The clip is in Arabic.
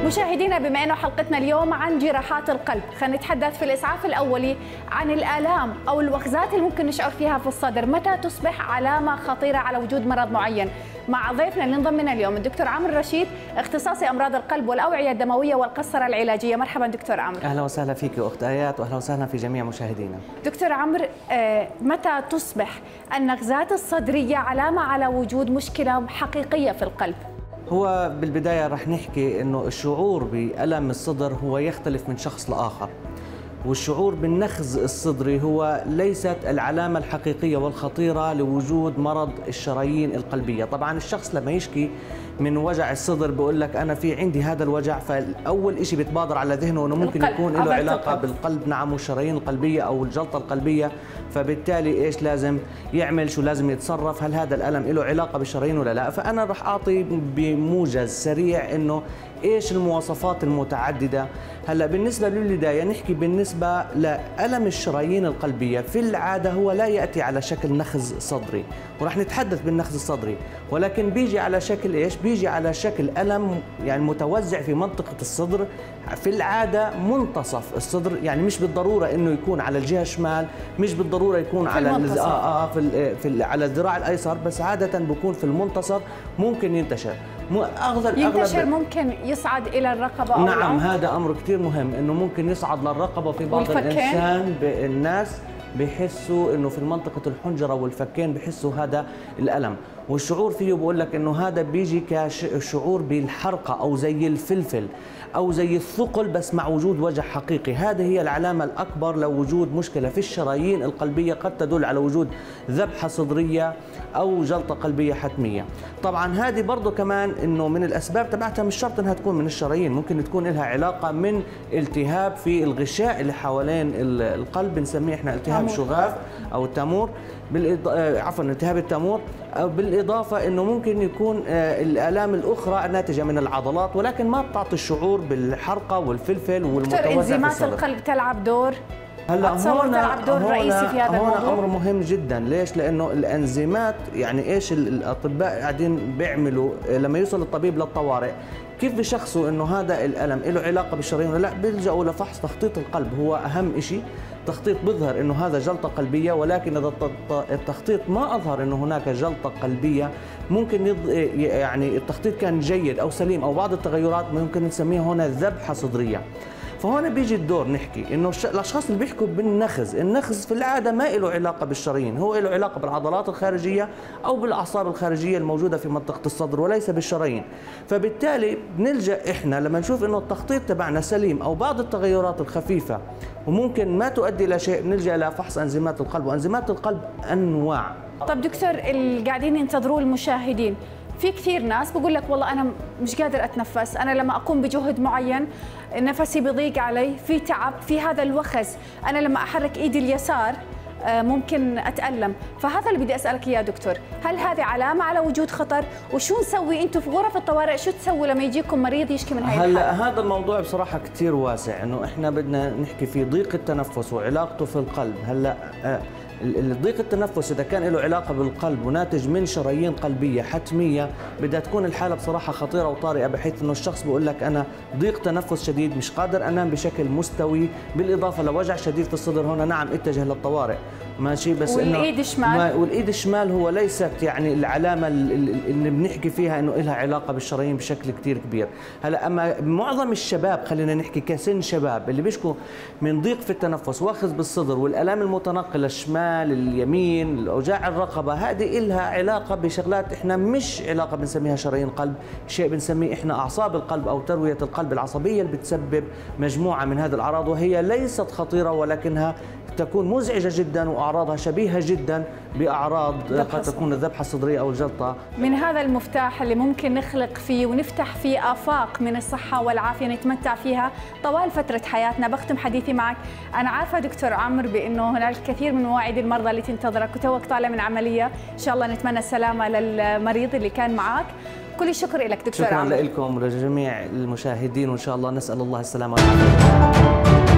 مشاهدينا، بما أنه حلقتنا اليوم عن جراحات القلب، خلينا نتحدث في الإسعاف الأولي عن الآلام أو الوخزات اللي ممكن نشعر فيها في الصدر، متى تصبح علامة خطيرة على وجود مرض معين. مع ضيفنا اللي انضم لنا اليوم الدكتور عمرو رشيد، اختصاصي أمراض القلب والأوعية الدموية والقسطرة العلاجية. مرحبا دكتور عمرو. أهلا وسهلا فيك أخت آيات، وأهلا وسهلا في جميع مشاهدينا. دكتور عمرو، متى تصبح النغزات الصدرية علامة على وجود مشكلة حقيقية في القلب؟ هو بالبداية رح نحكي إنه الشعور بألم الصدر هو يختلف من شخص لآخر، والشعور بالنخز الصدري هو ليست العلامة الحقيقية والخطيرة لوجود مرض الشرايين القلبية. طبعا الشخص لما يشكي من وجع الصدر بيقول لك أنا في عندي هذا الوجع، فالأول شيء بيتبادر على ذهنه أنه ممكن يكون له علاقة بالقلب، نعم، والشرايين القلبية أو الجلطة القلبية. فبالتالي إيش لازم يعمل، شو لازم يتصرف، هل هذا الألم له علاقة بالشرايين ولا لا؟ فأنا رح أعطي بموجز سريع إنه إيش المواصفات المتعددة. هلا بالنسبة للبداية نحكي بالنسبة لألم الشرايين القلبية، في العادة هو لا يأتي على شكل نخز صدري، ورح نتحدث بالنخز الصدري، ولكن بيجي على شكل إيش؟ بيجي على شكل ألم يعني متوزع في منطقة الصدر، في العادة منتصف الصدر، يعني مش بالضرورة إنه يكون على الجهة الشمال، مش بالضرورة يكون على على الذراع الأيسر، بس عادة بيكون في المنتصف. ممكن ينتشر ينتشر ممكن يصعد إلى الرقبة أو نعم، هذا أمر كثير مهم، إنه ممكن يصعد للرقبة. في بعض الناس بيحسوا إنه في منطقة الحنجرة والفكين بيحسوا هذا الألم، والشعور فيه بقول لك إنه هذا بيجي كشعور بالحرقة أو زي الفلفل أو زي الثقل، بس مع وجود وجع حقيقي. هذه هي العلامة الأكبر لوجود مشكلة في الشرايين القلبية، قد تدل على وجود ذبحة صدرية أو جلطة قلبية حتمية. طبعا هذه برضه كمان إنه من الأسباب تبعتها مش شرط إنها تكون من الشرايين، ممكن تكون لها علاقة من التهاب في الغشاء اللي حوالين القلب، بنسميه إحنا التهاب الشغاف أو التامور، عفوا التهاب التامور. بالإضافة أنه ممكن يكون الآلام الأخرى الناتجة من العضلات، ولكن ما بتعطي الشعور بالحرقة والفلفل والمتوزع في الصدر. إنزيمات القلب تلعب دور؟ هلا هون تلعب دور رئيسي في هذا الموضوع. هون أمر مهم جدا. ليش؟ لأنه الأنزيمات يعني إيش الأطباء قاعدين بيعملوا لما يوصل الطبيب للطوارئ، كيف بشخصوا انه هذا الالم له علاقه بالشرايين ولا لا؟ بيلجأوا لفحص تخطيط القلب، هو اهم شيء. تخطيط بيظهر انه هذا جلطه قلبيه، ولكن اذا التخطيط ما اظهر انه هناك جلطه قلبيه، ممكن يعني التخطيط كان جيد او سليم او بعض التغيرات ممكن نسميها هنا ذبحه صدريه. فهون بيجي الدور نحكي انه الاشخاص اللي بيحكوا بالنخز، النخز في العاده ما له علاقه بالشرايين، هو له علاقه بالعضلات الخارجيه او بالاعصاب الخارجيه الموجوده في منطقه الصدر وليس بالشرايين. فبالتالي بنلجا احنا لما نشوف انه التخطيط تبعنا سليم او بعض التغيرات الخفيفه وممكن ما تؤدي الى شيء، بنلجا الى فحص انزيمات القلب، وانزيمات القلب انواع. طب دكتور، اللي قاعدين ينتظروه المشاهدين، في كثير ناس بقول لك والله أنا مش قادر أتنفس، أنا لما أقوم بجهد معين نفسي بيضيق علي، في تعب، في هذا الوخز، أنا لما أحرك إيدي اليسار ممكن أتألم. فهذا اللي بدي أسألك إياه دكتور، هل هذه علامة على وجود خطر؟ وشو نسوي أنتم في غرف الطوارئ، شو تسوي لما يجيكم مريض يشكي من هاي الحالة؟ هلا هذا الموضوع بصراحة كثير واسع، إنه إحنا بدنا نحكي في ضيق التنفس وعلاقته في القلب. هلا ضيق التنفس إذا كان له علاقة بالقلب وناتج من شرايين قلبية حتمية، بدها تكون الحالة بصراحة خطيرة وطارئة، بحيث إنه الشخص بيقول لك أنا ضيق تنفس شديد، مش قادر أنام بشكل مستوي، بالإضافة لوجع شديد في الصدر، هنا نعم اتجه للطوارئ. ماشي، بس والإيد الشمال، والإيد الشمال هو ليست يعني العلامة اللي بنحكي فيها إنه لها علاقة بالشرايين بشكل كثير كبير. هلا أما معظم الشباب، خلينا نحكي كسن شباب، اللي بيشكوا من ضيق في التنفس، واخذ بالصدر، والآلام المتنقلة الشمال اليمين، الاوجاع الرقبه، هذه إلها علاقه بشغلات احنا مش علاقه بنسميها شرايين قلب، شيء بنسميه احنا اعصاب القلب او ترويه القلب العصبيه، اللي بتسبب مجموعه من هذه الاعراض، وهي ليست خطيره ولكنها تكون مزعجه جدا واعراضها شبيهه جدا باعراض قد تكون الذبحه الصدريه او الجلطه. من هذا المفتاح اللي ممكن نخلق فيه ونفتح فيه آفاق من الصحه والعافيه نتمتع فيها طوال فتره حياتنا. بختم حديثي معك، انا عارفه دكتور عمرو بانه هناك الكثير من مواعيد المرضى اللي تنتظرك وتوك طالع من عمليه، ان شاء الله نتمنى السلامه للمريض اللي كان معك. كل الشكر لك دكتور عمرو. شكرا لكم ولجميع المشاهدين، وان شاء الله نسال الله السلامه والعافيه.